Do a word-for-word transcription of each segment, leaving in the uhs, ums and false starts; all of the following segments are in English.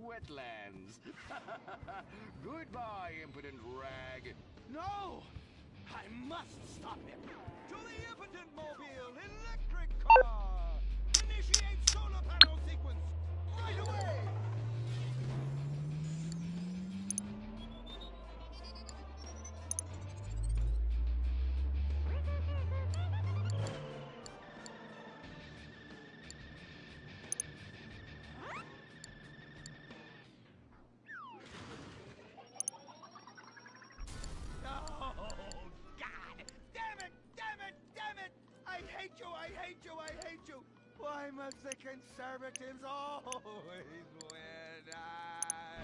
wetlands. Goodbye, impotent rag. No! I must stop him! To the impotent mobile electric car! Initiate solar panel sequence right away! Why must the conservatives always win? I...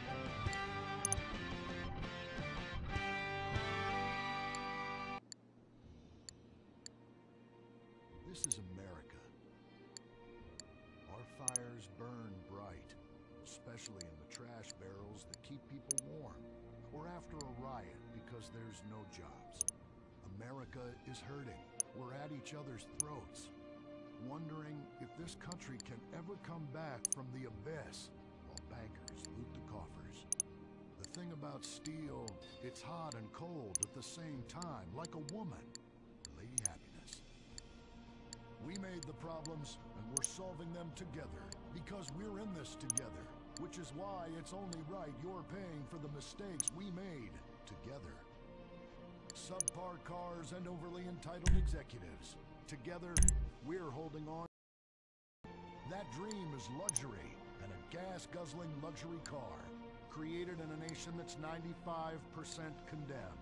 This is America. Our fires burn bright, especially in the trash barrels that keep people warm, or after a riot because there's no jobs. America is hurting. We're at each other's throats, wondering if this country can ever come back from the abyss while bankers loot the coffers. The thing about steel, it's hot and cold at the same time, like a woman. Lady Happiness. We made the problems, and we're solving them together, because we're in this together, which is why it's only right you're paying for the mistakes we made together. Subpar cars and overly entitled executives. Together, we're holding on. That dream is luxury, and a gas-guzzling luxury car, created in a nation that's ninety-five percent condemned.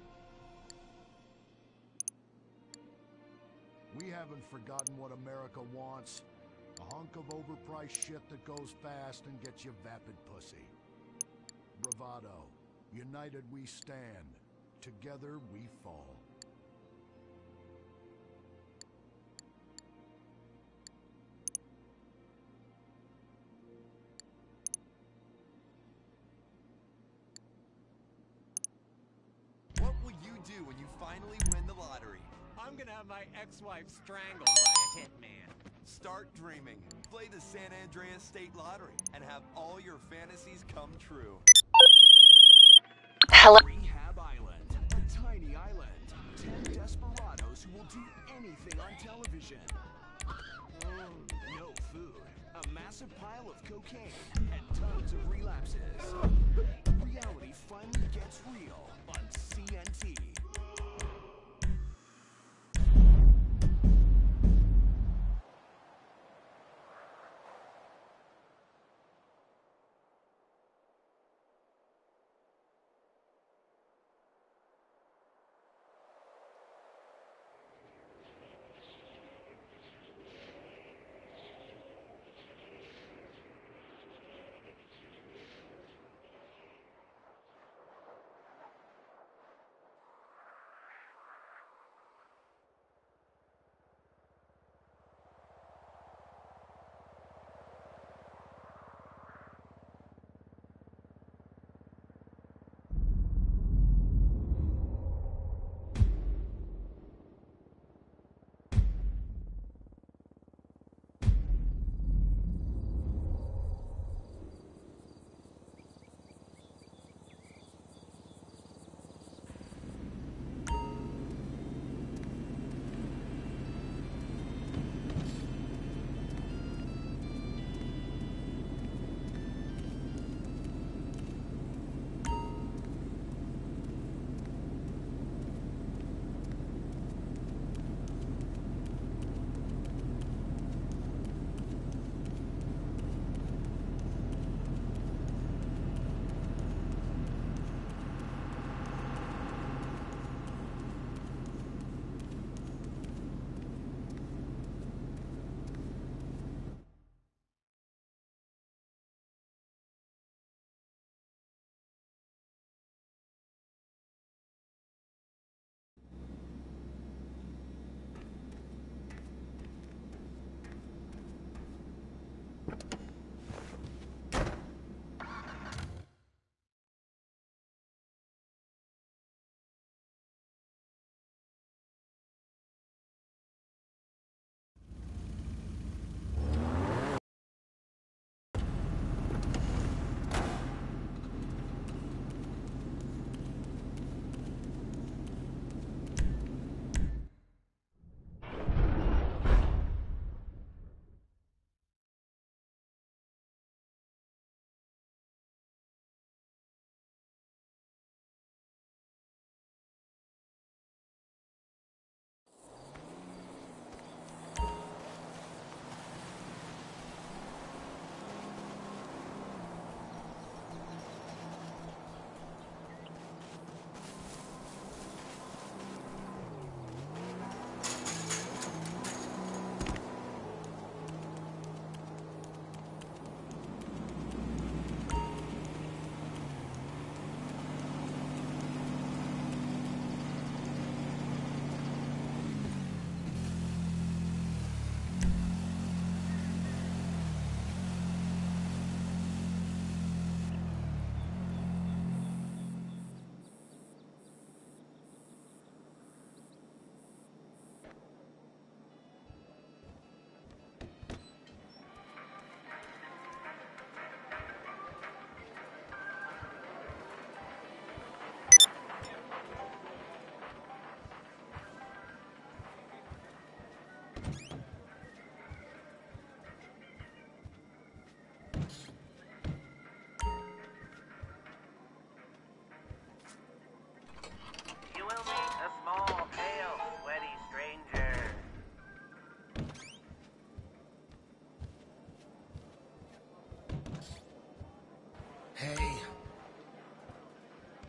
We haven't forgotten what America wants. A hunk of overpriced shit that goes fast and gets you vapid pussy. Bravado. United we stand. Together we fall. What will you do when you finally win the lottery? I'm gonna have my ex-wife strangled by a hitman. Start dreaming. Play the San Andreas State Lottery and have all your fantasies come true. Hello. Rehab Island, a tiny island. Ten desperados who will do anything on television. No food, a massive pile of cocaine, and tons of relapses. Reality finally gets real on C N T.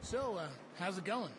So, uh, how's it going?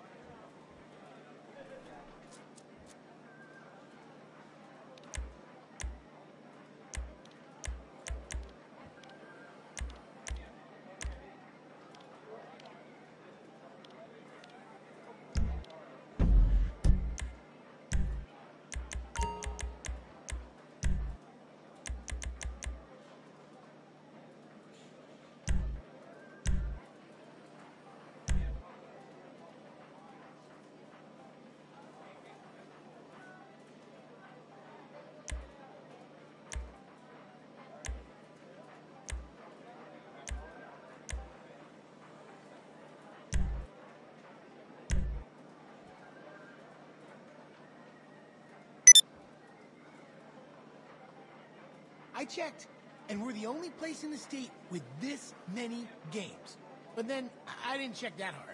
I checked, and we're the only place in the state with this many games. But then, I didn't check that hard.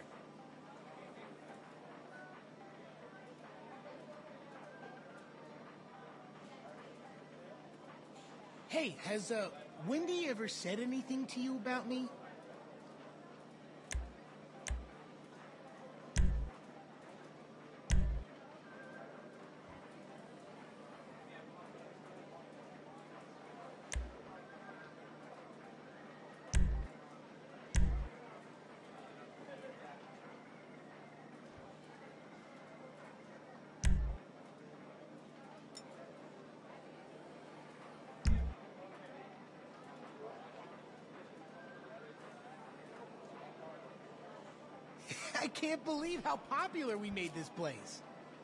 Hey, has, uh, Wendy ever said anything to you about me? I can't believe how popular we made this place.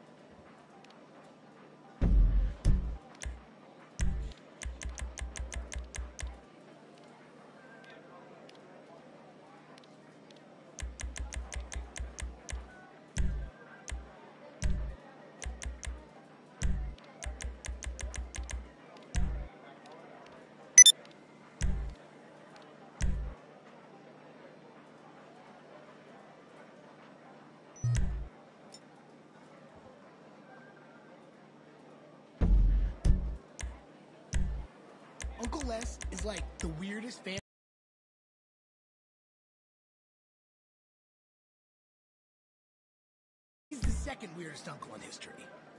Uncle Les is like the weirdest fan. He's the second weirdest uncle in history.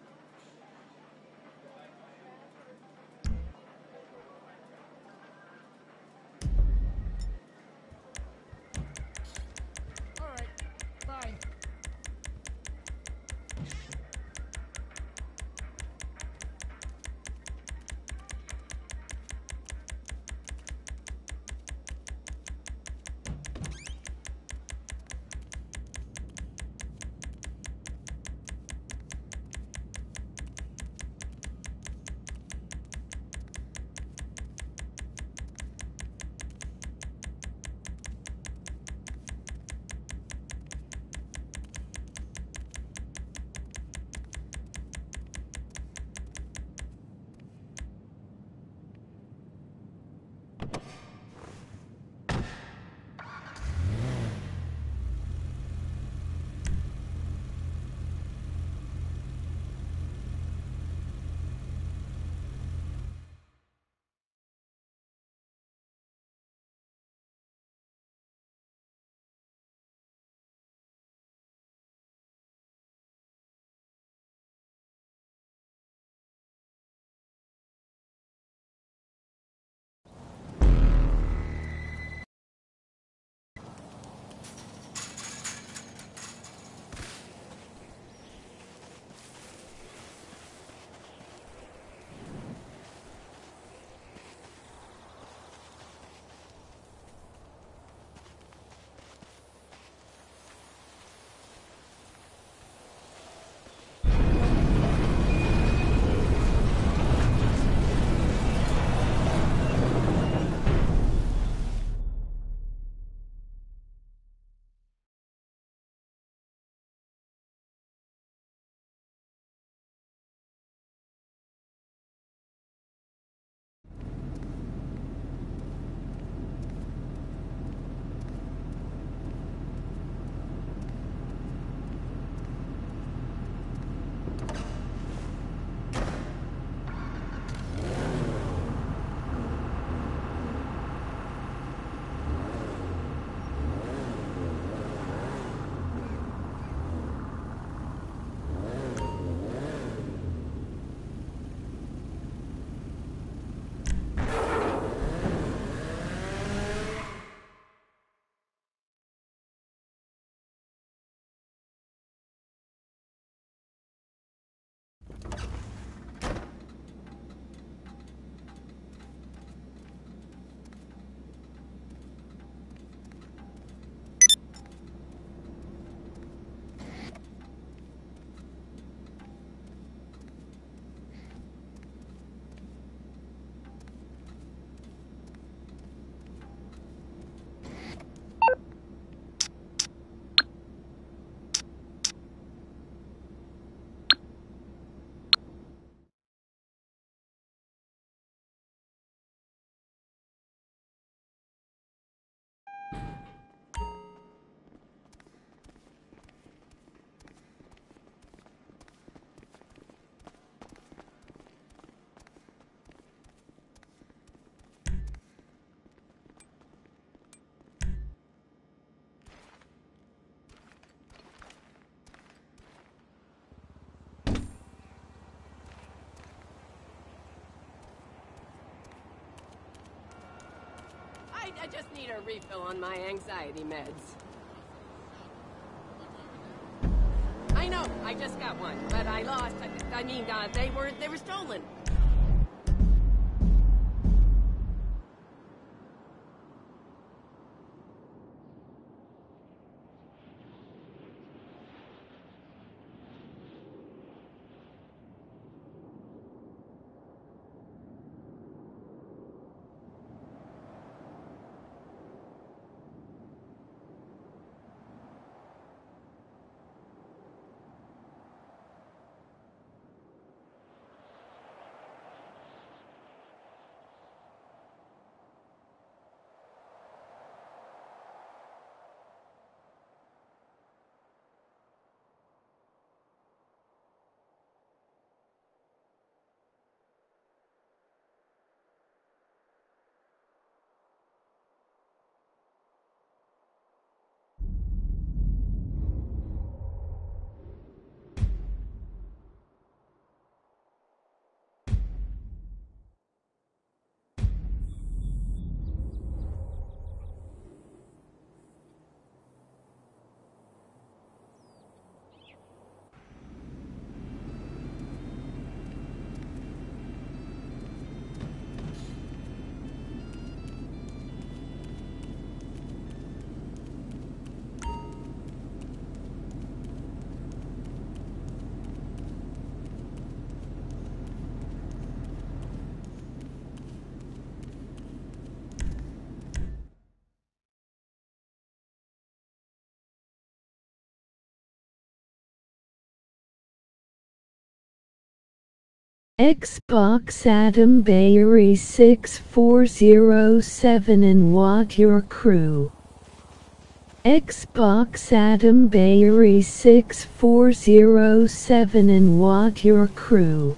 All right, bye. right. I just need a refill on my anxiety meds. I know, I just got one, but I lost. I, I mean, uh, they were they were stolen. Xbox Adam Bayery six four zero seven and what your crew. Xbox Adam Bayery six four zero seven and what your crew.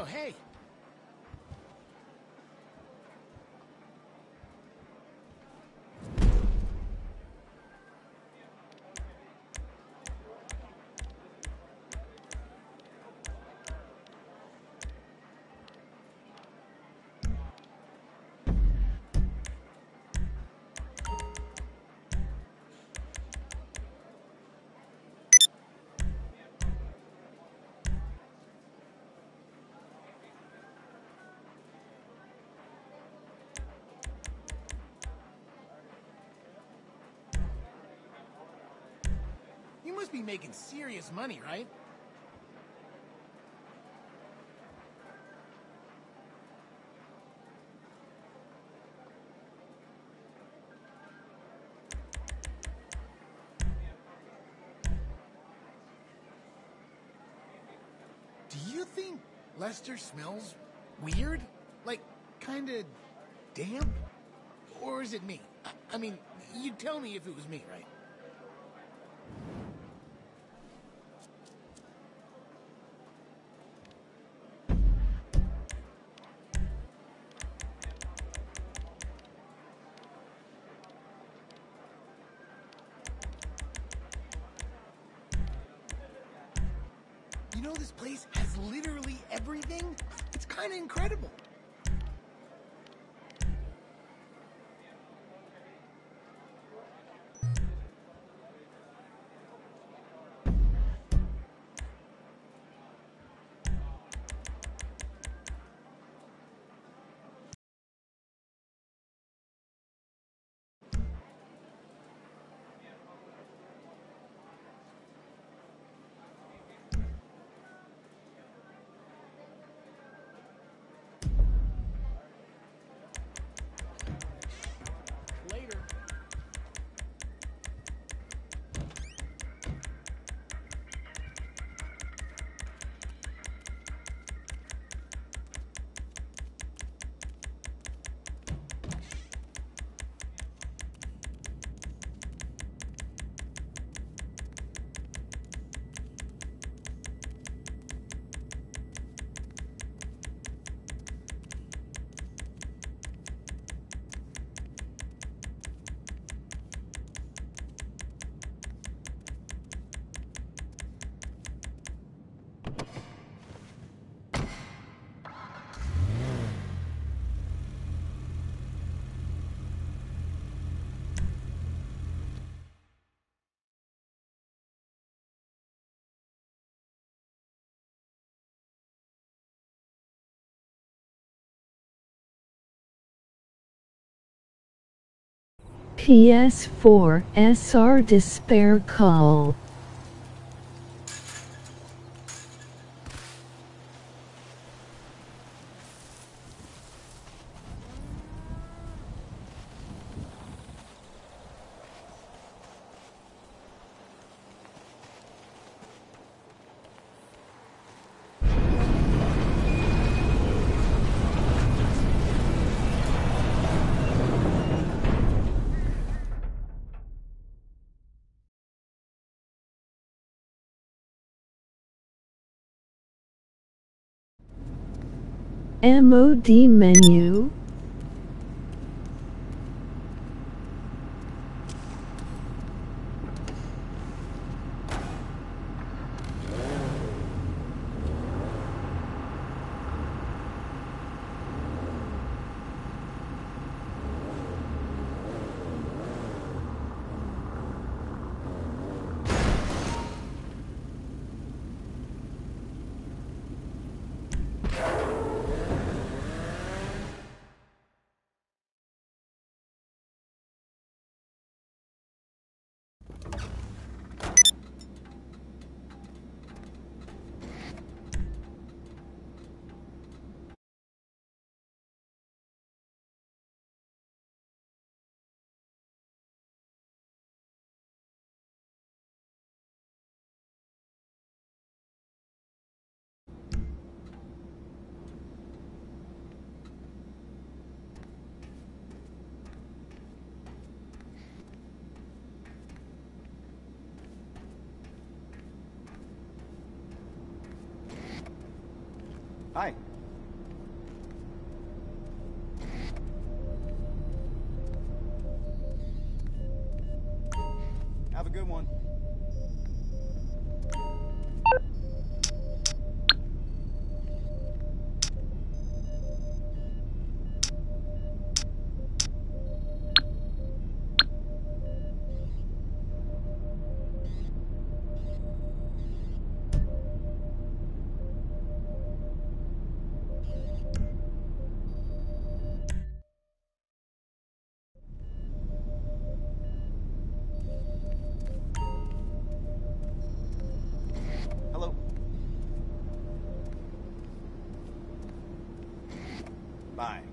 Oh, hey. You must be making serious money, right? Do you think Lester smells weird? Like, kinda damp? Or is it me? I, I mean, you'd tell me if it was me, right? You know, this place has literally everything? It's kinda incredible. Later. P S four S R Despair Call. M O D menu. Hi, Bye.